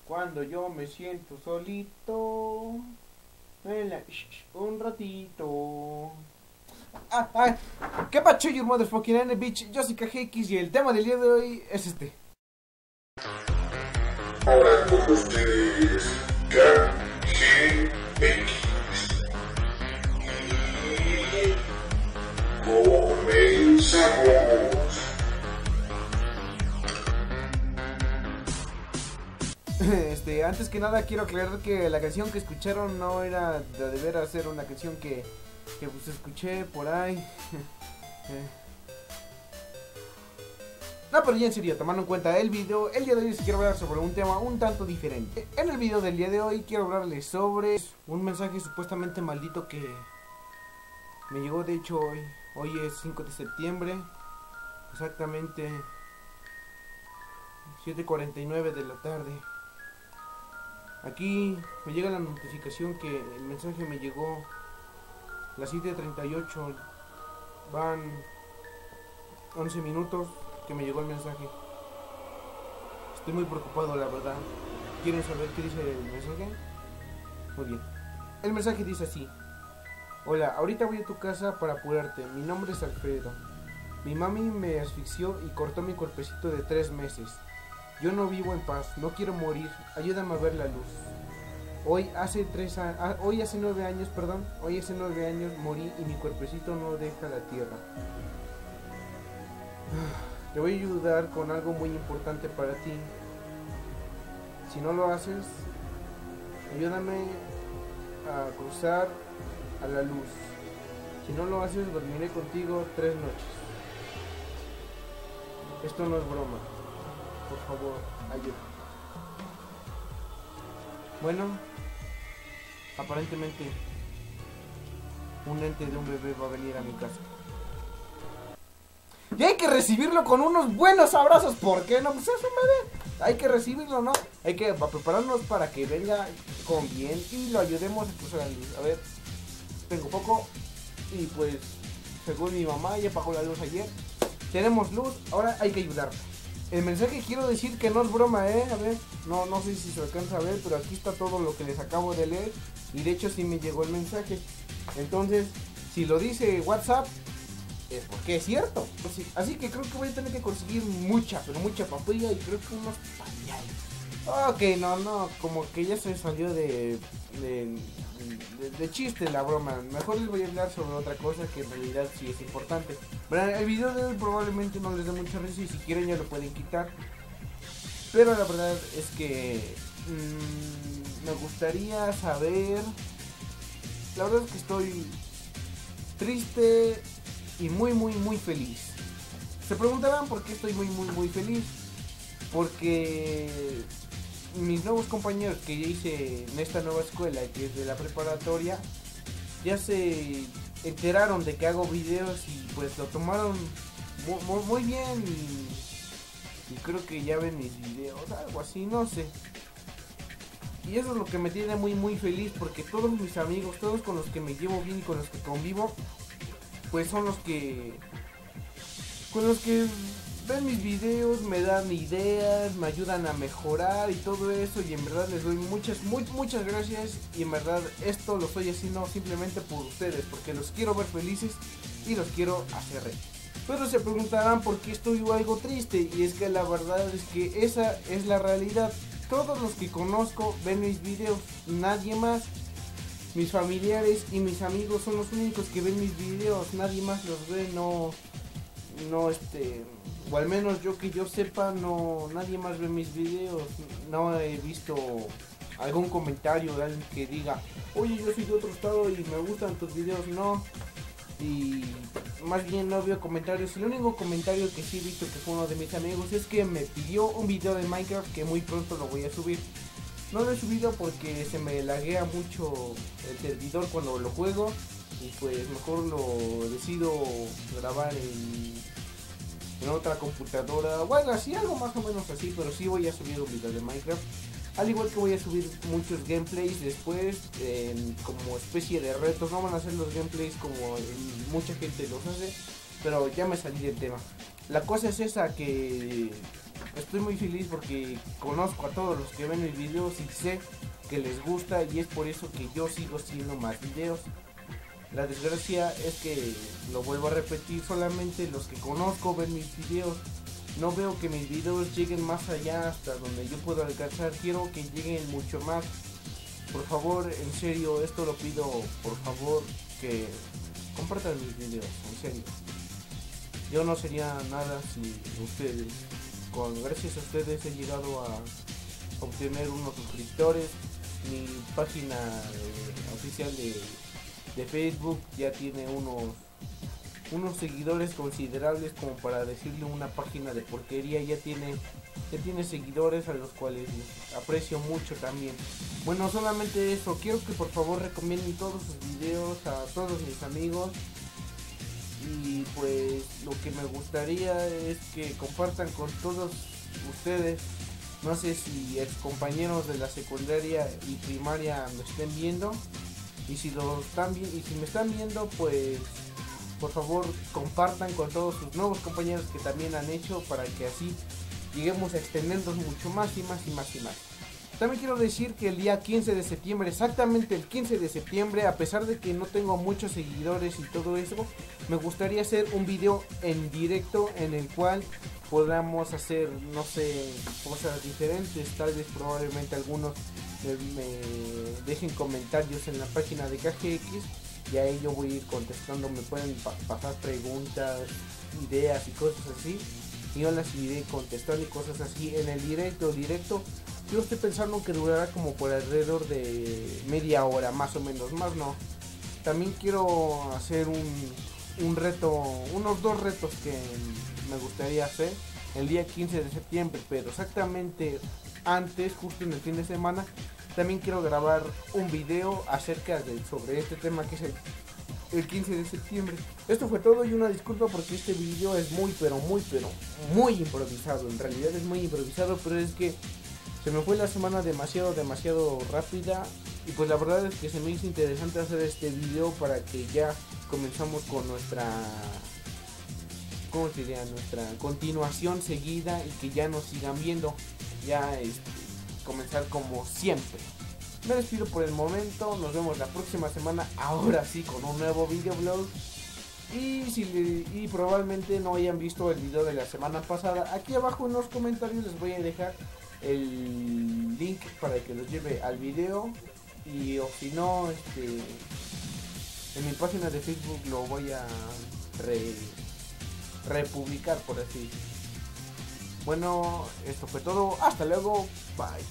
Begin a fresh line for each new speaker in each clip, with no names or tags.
Cuando yo me siento solito, un ratito. ¿Qué pacho, your motherfucking N bitch? Yo soy KGX y el tema del día de hoy es este.
Ahora con ustedes, KGX. Y comenzamos.
Antes que nada quiero aclarar que la canción que escucharon no era de veras ser una canción que pues escuché por ahí. No, pero ya en serio, tomando en cuenta el video, el día de hoy quiero hablar sobre un tema un tanto diferente. En el video del día de hoy quiero hablarles sobre un mensaje supuestamente maldito que me llegó, de hecho hoy es 5 de septiembre, exactamente 7:49 de la tarde. Aquí me llega la notificación que el mensaje me llegó a las 7:38, van 11 minutos que me llegó el mensaje. Estoy muy preocupado, la verdad. ¿Quieren saber qué dice el mensaje? Muy bien. El mensaje dice así: hola, ahorita voy a tu casa para apurarte. Mi nombre es Alfredo. Mi mami me asfixió y cortó mi cuerpecito de 3 meses. Yo no vivo en paz, no quiero morir, ayúdame a ver la luz. Hoy hace 9 años morí y mi cuerpecito no deja la tierra. Te voy a ayudar con algo muy importante para ti. Si no lo haces, ayúdame a cruzar a la luz. Si no lo haces, dormiré contigo 3 noches. Esto no es broma. Por favor, ayuda. Bueno, aparentemente un ente de un bebé va a venir a mi casa. Y hay que recibirlo con unos buenos abrazos. ¿Por qué no? Pues eso, madre. Hay que recibirlo, ¿no? Hay que prepararnos para que venga con bien y lo ayudemos a cruzar la luz. A ver, tengo poco. Y pues, según mi mamá, ya apagó la luz ayer. Tenemos luz, ahora hay que ayudarla. El mensaje quiero decir que no es broma, a ver, no sé si se alcanza a ver, pero aquí está todo lo que les acabo de leer. Y de hecho sí me llegó el mensaje. Entonces, si lo dice WhatsApp, es porque es cierto. Así que creo que voy a tener que conseguir mucha papilla y creo que unos pañales. Ok, no, como que ya se salió de chiste la broma. Mejor les voy a hablar sobre otra cosa que en realidad sí es importante. Pero el video de hoy probablemente no les dé mucha risa y si quieren ya lo pueden quitar. Pero la verdad es que me gustaría saber. La verdad es que estoy triste y muy feliz. Se preguntarán por qué estoy muy feliz. Porque mis nuevos compañeros que ya hice en esta nueva escuela, que es de la preparatoria, ya se enteraron de que hago videos y pues lo tomaron muy bien y creo que ya ven mis videos, algo así, no sé. Y eso es lo que me tiene muy feliz, porque todos mis amigos, todos con los que me llevo bien y con los que convivo, pues son con los que ven mis videos, me dan ideas, me ayudan a mejorar y todo eso, y en verdad les doy muchas gracias, y en verdad esto lo estoy haciendo simplemente por ustedes, porque los quiero ver felices y los quiero hacer reír. Pero se preguntarán por qué estoy algo triste, y es que la verdad es que esa es la realidad. Todos los que conozco ven mis videos, nadie más. Mis familiares y mis amigos son los únicos que ven mis videos, nadie más los ve, o al menos yo que yo sepa, nadie más ve mis videos. No he visto algún comentario de alguien que diga, oye, yo soy de otro estado y me gustan tus videos, no. Y más bien no veo comentarios. El único comentario que sí he visto, que fue uno de mis amigos, es que me pidió un video de Minecraft que muy pronto lo voy a subir. No lo he subido porque se me laguea mucho el servidor cuando lo juego, y pues mejor lo decido grabar en otra computadora, bueno, así, algo más o menos así. Pero sí voy a subir un video de Minecraft, al igual que voy a subir muchos gameplays después, como especie de retos. No van a ser los gameplays como mucha gente los hace, pero ya me salí del tema. La cosa es esa, que estoy muy feliz porque conozco a todos los que ven mis videos y sé que les gusta, y es por eso que yo sigo haciendo más videos. La desgracia es que, lo vuelvo a repetir, solamente los que conozco ven mis videos. No veo que mis videos lleguen más allá, hasta donde yo puedo alcanzar. Quiero que lleguen mucho más. Por favor, en serio, esto lo pido, por favor, que compartan mis videos, en serio. Yo no sería nada sin ustedes. Gracias a ustedes he llegado a obtener unos suscriptores. Mi página oficial de Facebook ya tiene unos seguidores considerables, como para decirle una página de porquería. Ya tiene seguidores, a los cuales aprecio mucho también. Bueno, solamente eso, quiero que por favor recomienden todos sus videos a todos mis amigos. Y pues lo que me gustaría es que compartan con todos ustedes. No sé si ex compañeros de la secundaria y primaria me estén viendo. Y si me están viendo, pues por favor compartan con todos sus nuevos compañeros que también han hecho, para que así lleguemos a extendernos mucho más y más y más y más. También quiero decir que el día 15 de septiembre, exactamente el 15 de septiembre, a pesar de que no tengo muchos seguidores y todo eso, me gustaría hacer un video en directo en el cual podamos hacer, no sé, cosas diferentes. Tal vez probablemente algunos me dejen comentarios en la página de KGX, y a ello voy a ir contestando. Me pueden pasar preguntas, ideas y cosas así, y yo las iré contestando y cosas así en el directo. Yo estoy pensando que durará como por alrededor de media hora, más o menos, más no. También quiero hacer un reto, unos 2 retos que me gustaría hacer el día 15 de septiembre, pero exactamente antes, justo en el fin de semana, también quiero grabar un video sobre este tema, que es el 15 de septiembre. Esto fue todo, y una disculpa porque este video es muy improvisado. En realidad es muy improvisado, pero es que se me fue la semana demasiado rápida, y pues la verdad es que se me hizo interesante hacer este video para que ya comenzamos con nuestra continuación seguida, y que ya nos sigan viendo, ya comenzar como siempre. Me despido por el momento, nos vemos la próxima semana, ahora sí con un nuevo videoblog. Y probablemente no hayan visto el video de la semana pasada, aquí abajo en los comentarios les voy a dejar el link para que los lleve al video, y o si no, en mi página de Facebook lo voy a republicar, por así. Bueno, esto fue todo, hasta luego, bye.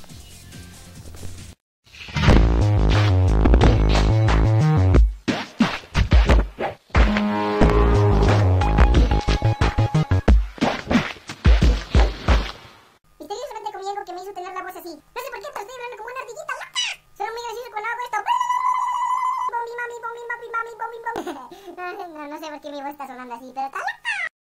Que me hizo tener la voz así. No sé por qué, pero estoy hablando como una ardillita loca. Suena muy gracioso cuando hago esto. No sé por qué mi voz está sonando así, pero está loca.